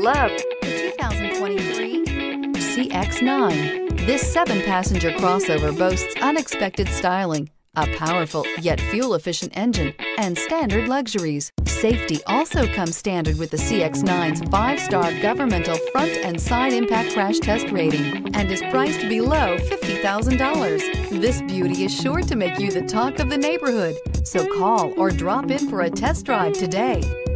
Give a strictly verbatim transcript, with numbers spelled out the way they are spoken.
love the two thousand twenty-three C X nine. This seven-passenger crossover boasts unexpected styling, a powerful yet fuel-efficient engine, and standard luxuries. Safety also comes standard with the C X nine's five-star governmental front and side impact crash test rating and is priced below fifty thousand dollars. This beauty is sure to make you the talk of the neighborhood, so call or drop in for a test drive today.